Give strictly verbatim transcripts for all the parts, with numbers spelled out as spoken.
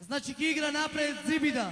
Znači ki igra napred Zibida.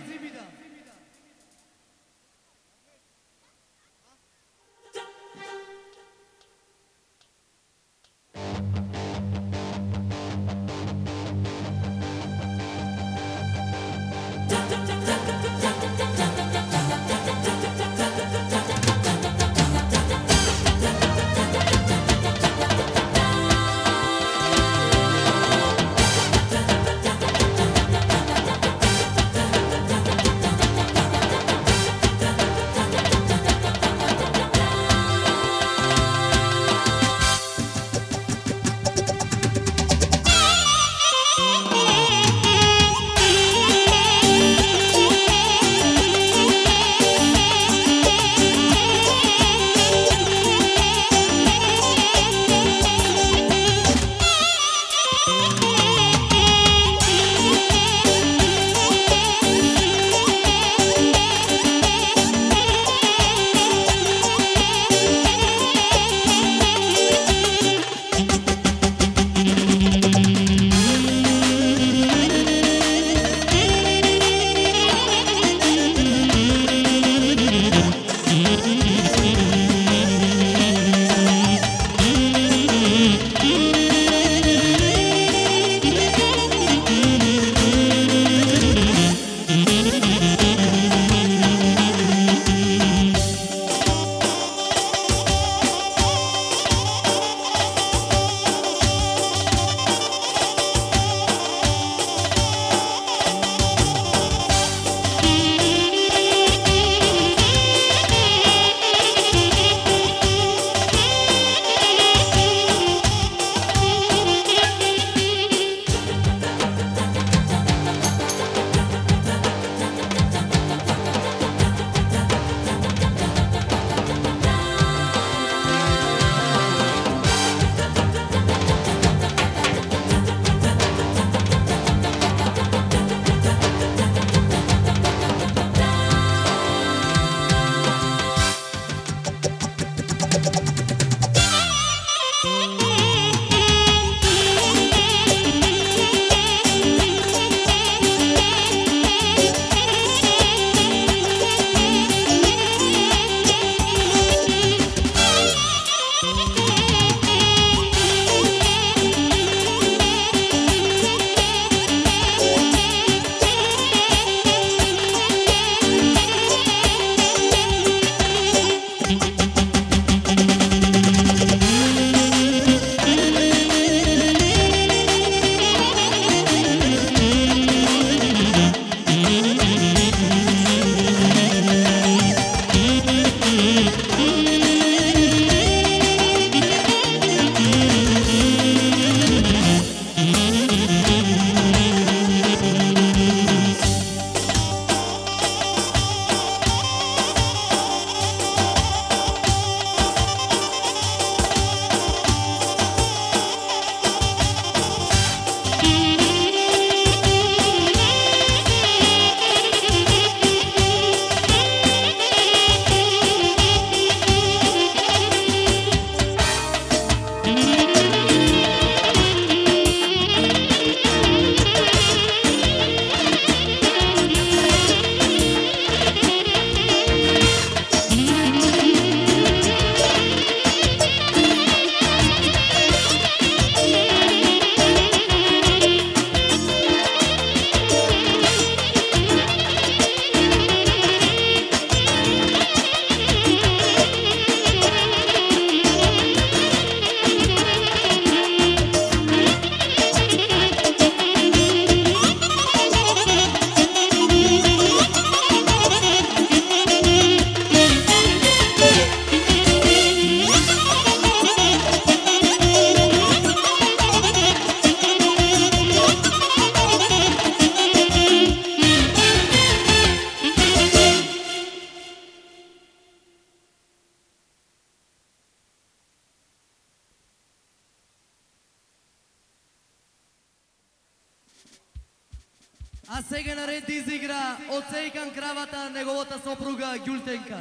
А сега на ред изигра Оцейкан Кравата, неговата сопруга Гюлтенка.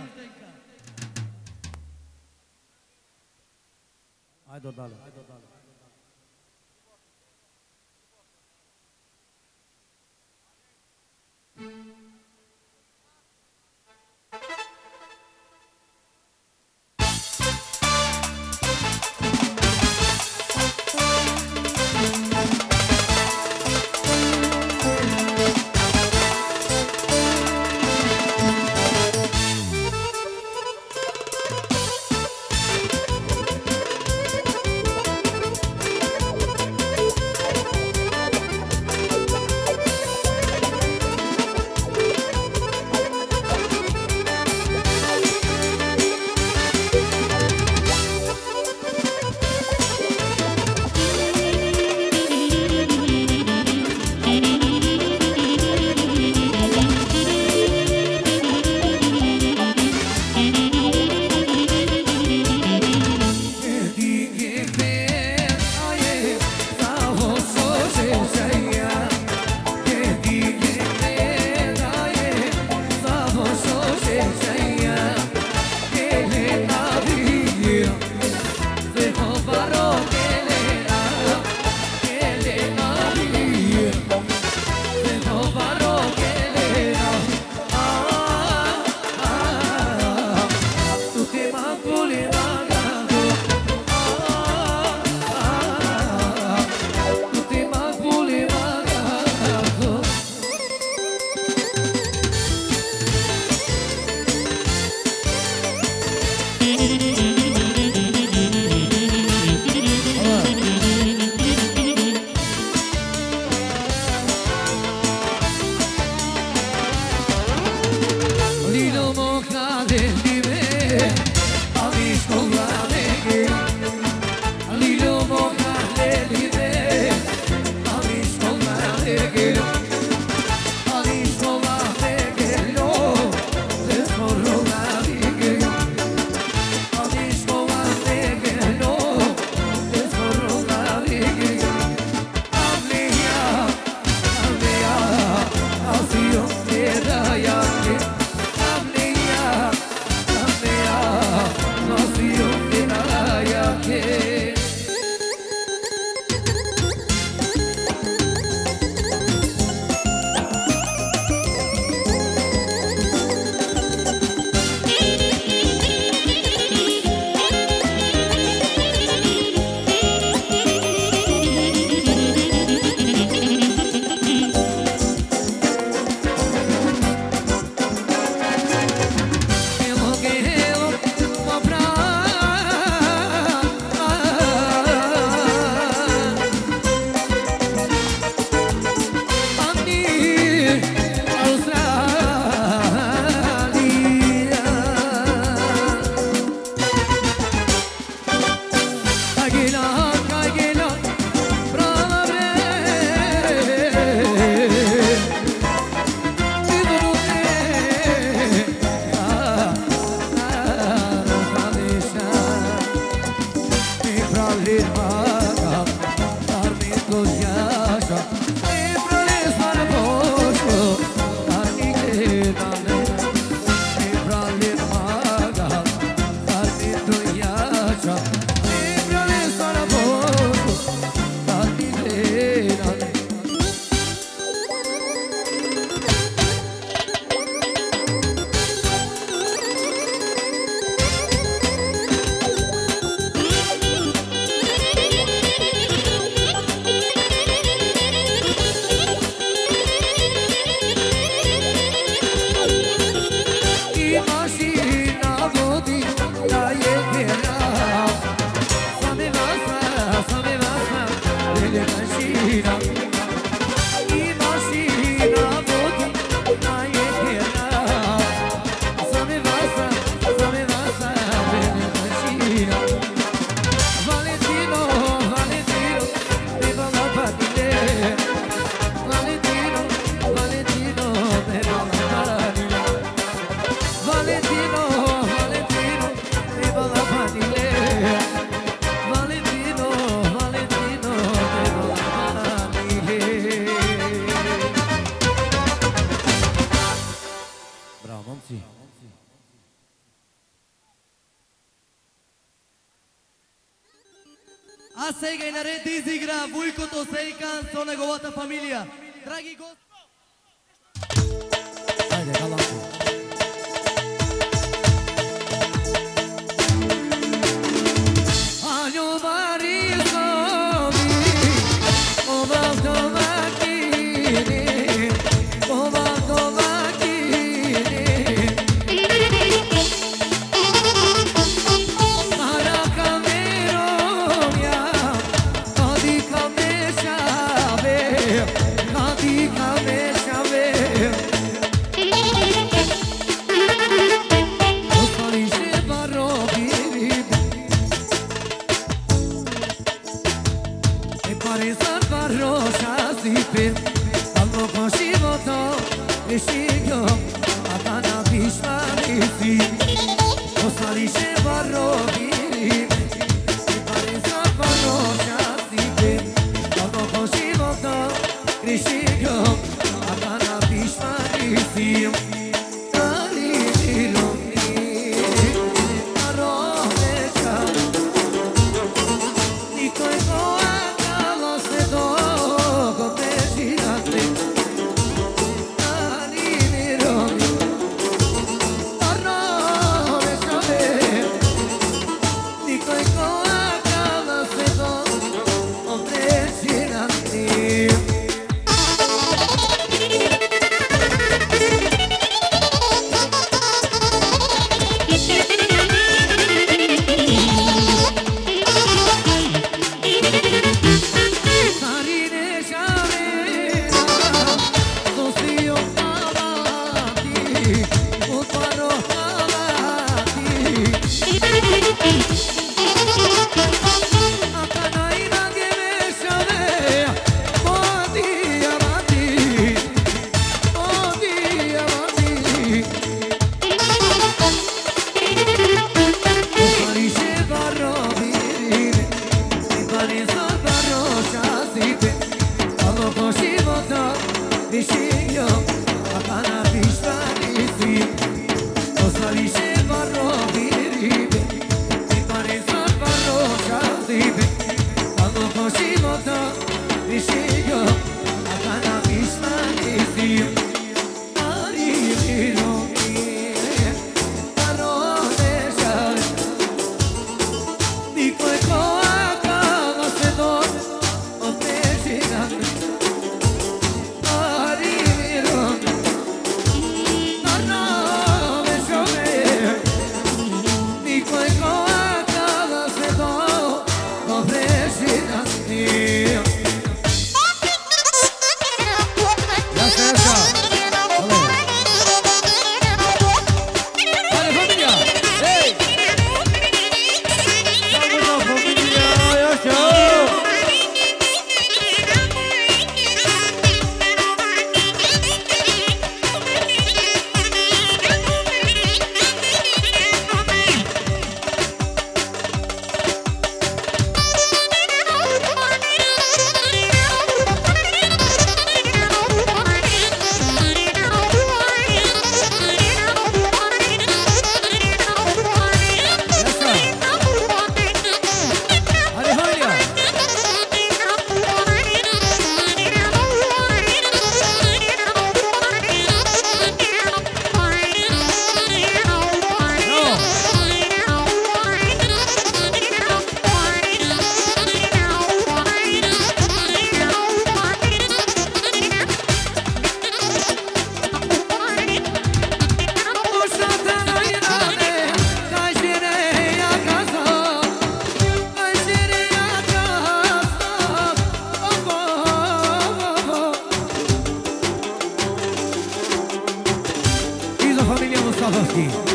Ajde dalje. mașina I mașina vodi na je tjera Sa me vasa, sa me vasa Vene mašina Valentino, Valentino Me vala patile Valentino, Valentino Me vala patile Valentino, Valentino Me vala patile Valentino, Valentino Me vala patile Bravo, momci. A сега и на ред да изигра Вуйкото Сейкан со неговата фамилија. Драги гости, Ajde, galanti. A ljubari zovi Obav domakini Obav domakini Ara kamerom ja Kadi kamešave Kadi kamešave Ostali se barovi E pare sar barroša zipe Allo ko životo rešio A da na pišmanici Ostali se barovi E pare sar barroša zipe Allo ko životo rešio A da na pišmanici Ali miromi Aromeša Niko je koakalo se dogo prežirate Ani mirovi Aromeša Niko je koakalo se dogo prežirate Carine Shavera, Sosio Avati, Utparo Avati. Akanaina Geve Shavera, Odi Avati, Odi Avati. Oparisce barrovire, e pare sar barroša zipe Allo ko života rešio A da na pišmanici Ostali se barrovire, e pare sar barroša zipe Allo ko života rešio A da na pišmanici Ali miromi Aromeša Niko je koakalo se dobe od prežirane Ari mirom Aromeša Niko je koakalo se dobe od prežirane Ja, Serka. Σαββαθή.